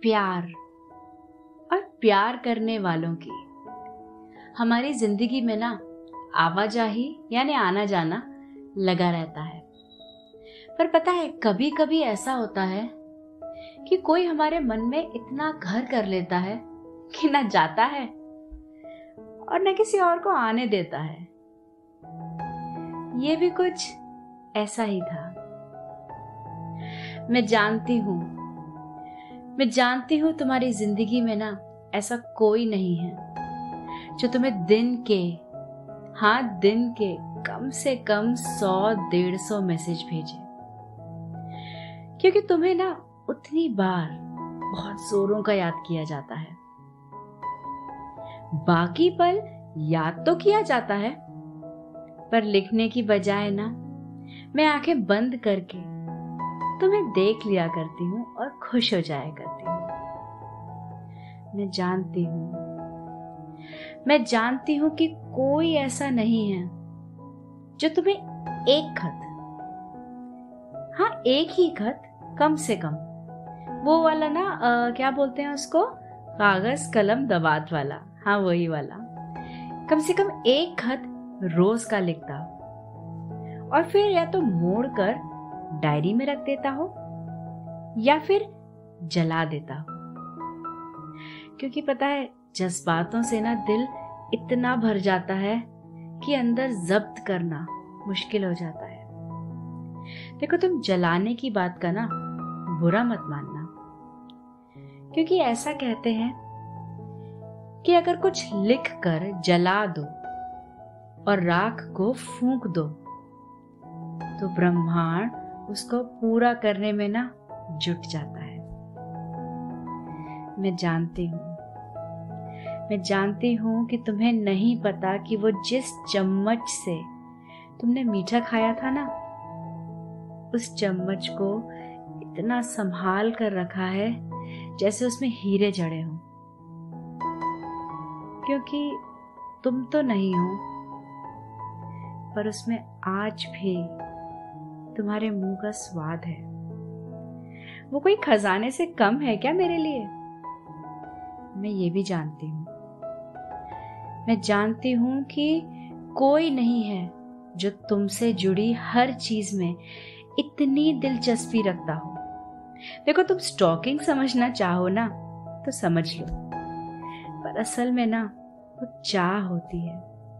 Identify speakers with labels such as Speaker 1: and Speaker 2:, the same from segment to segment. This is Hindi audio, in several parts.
Speaker 1: प्यार और प्यार करने वालों की हमारी जिंदगी में ना आवाजाही यानी आना जाना लगा रहता है। पर पता है, कभी कभी ऐसा होता है कि कोई हमारे मन में इतना घर कर लेता है कि ना जाता है और न किसी और को आने देता है। ये भी कुछ ऐसा ही था। मैं जानती हूं तुम्हारी जिंदगी में ना ऐसा कोई नहीं है जो तुम्हें दिन के कम से कम 100-150 मैसेज भेजे, क्योंकि तुम्हें ना उतनी बार बहुत जोरों का याद किया जाता है। बाकी पल याद तो किया जाता है, पर लिखने की बजाय ना मैं आंखें बंद करके तुम्हें देख लिया करती हूँ और खुश हो जाया करती हूँ। मैं जानती हूँ कि कोई ऐसा नहीं है जो तुम्हें एक ही खत कम से कम, वो वाला ना क्या बोलते हैं उसको, कागज कलम दवात वाला, हाँ वही वाला, कम से कम एक खत रोज का लिखता हो और फिर या तो मोड़ कर डायरी में रख देता हो या फिर जला देता हो। क्योंकि पता है, जज्बातों से ना दिल इतना भर जाता है कि अंदर जब्त करना मुश्किल हो जाता है। देखो, तुम जलाने की बात का ना बुरा मत मानना, क्योंकि ऐसा कहते हैं कि अगर कुछ लिख कर जला दो और राख को फूंक दो तो ब्रह्मांड उसको पूरा करने में ना जुट जाता है। मैं जानती हूं कि तुम्हें नहीं पता कि वो जिस चम्मच से तुमने मीठा खाया था ना, उस चम्मच को इतना संभाल कर रखा है जैसे उसमें हीरे जड़े हों। क्योंकि तुम तो नहीं हो, पर उसमें आज भी तुम्हारे मुंह का स्वाद है। वो कोई खजाने से कम है क्या मेरे लिए? मैं ये भी जानती हूँ। मैं जानती हूँ कि कोई नहीं है जो तुमसे जुड़ी हर चीज में इतनी दिलचस्पी रखता हो। देखो, तुम स्टॉकिंग समझना चाहो ना तो समझ लो, पर असल में ना वो चाह होती है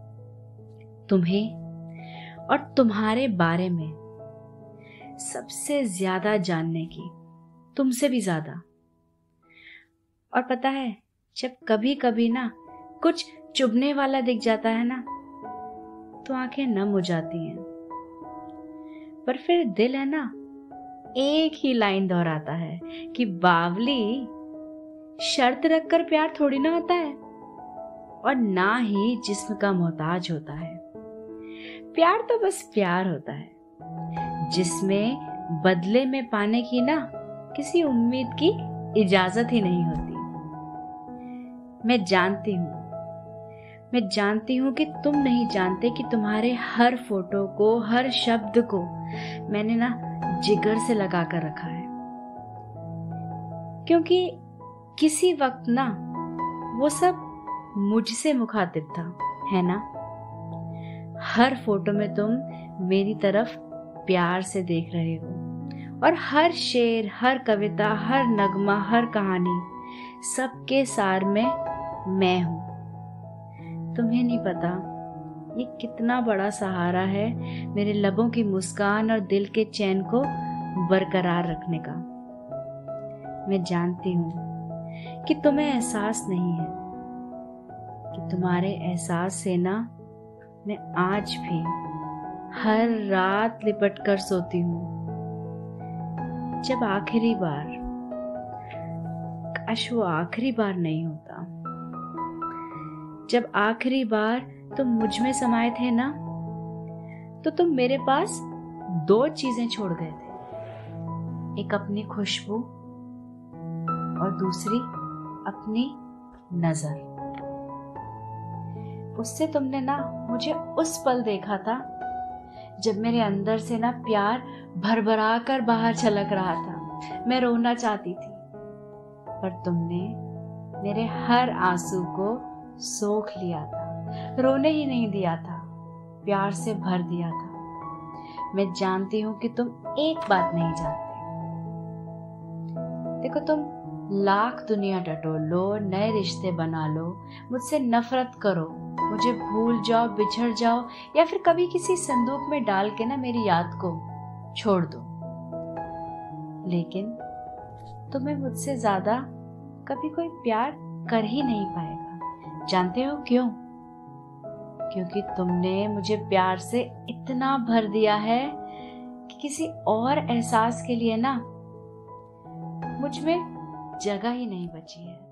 Speaker 1: तुम्हें और तुम्हारे बारे में सबसे ज्यादा जानने की, तुमसे भी ज्यादा। और पता है, जब कभी कभी ना कुछ चुभने वाला दिख जाता है ना, तो आंखें नम हो जाती हैं। पर फिर दिल है ना एक ही लाइन दोहराता है कि बावली, शर्त रखकर प्यार थोड़ी ना होता है, और ना ही जिस्म का मोहताज होता है। प्यार तो बस प्यार होता है जिसमें बदले में पाने की ना किसी उम्मीद की इजाजत ही नहीं होती। मैं जानती हूँ कि तुम नहीं जानते कि तुम्हारे हर फोटो को, हर शब्द को मैंने ना जिगर से लगा कर रखा है, क्योंकि किसी वक्त ना वो सब मुझसे मुखातिब था, है ना। हर फोटो में तुम मेरी तरफ प्यार से देख रहे हो, और हर शेर, हर कविता, हर नगमा, हर कहानी, सबके सार में मैं हूं। तुम्हें नहीं पता ये कितना बड़ा सहारा है मेरे लबों की मुस्कान और दिल के चैन को बरकरार रखने का। मैं जानती हूं कि तुम्हें एहसास नहीं है कि तुम्हारे एहसास से ना मैं आज भी हर रात लिपट कर सोती हूँ। जब आखिरी बार, काश वो आखिरी बार नहीं होता, जब आखिरी बार तुम मुझ में समाये थे ना, तो तुम मेरे पास 2 चीजें छोड़ गए थे। एक अपनी खुशबू और दूसरी अपनी नजर। उससे तुमने ना मुझे उस पल देखा था जब मेरे अंदर से ना प्यार भरभरा कर बाहर छलक रहा था। मैं रोना चाहती थी, पर तुमने मेरे हर आंसू को सोख लिया था, रोने ही नहीं दिया था, प्यार से भर दिया था। मैं जानती हूं कि तुम एक बात नहीं जानते। देखो, तुम लाख दुनिया टटोल लो, नए रिश्ते बना लो, मुझसे नफरत करो, मुझे भूल जाओ, बिछड़ जाओ, या फिर कभी किसी संदूक में डाल के ना मेरी याद को छोड़ दो, लेकिन तुम्हें मुझसे ज्यादा कभी कोई प्यार कर ही नहीं पाएगा। जानते हो क्यों? क्योंकि तुमने मुझे प्यार से इतना भर दिया है कि किसी और एहसास के लिए ना मुझ में जगह ही नहीं बची है।